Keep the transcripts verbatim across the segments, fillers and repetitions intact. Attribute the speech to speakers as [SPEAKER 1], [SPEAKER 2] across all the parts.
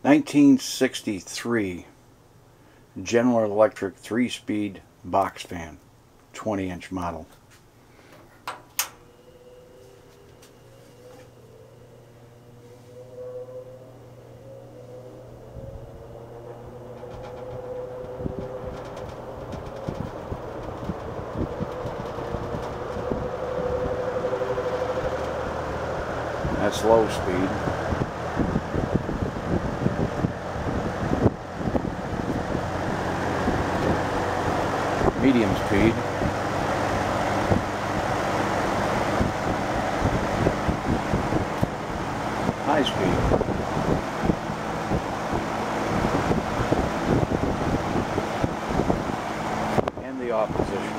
[SPEAKER 1] nineteen sixty-three General Electric three-speed box fan, twenty inch model. That's low speed. Medium speed. High speed. And the off position.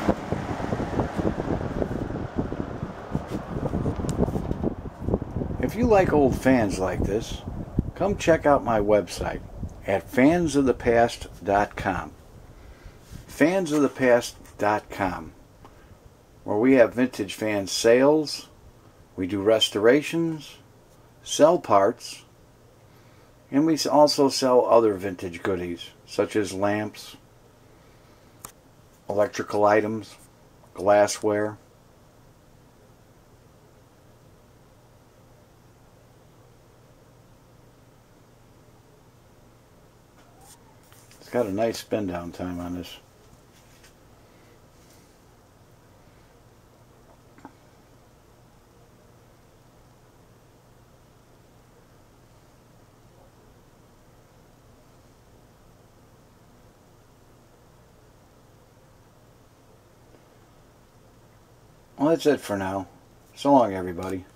[SPEAKER 1] If you like old fans like this, come check out my website at fans of the past dot com. fans of the past dot com, where we have vintage fan sales, we do restorations, sell parts, and we also sell other vintage goodies such as lamps, electrical items, glassware. It's got a nice spin down time on this. Well, that's it for now. So long, everybody.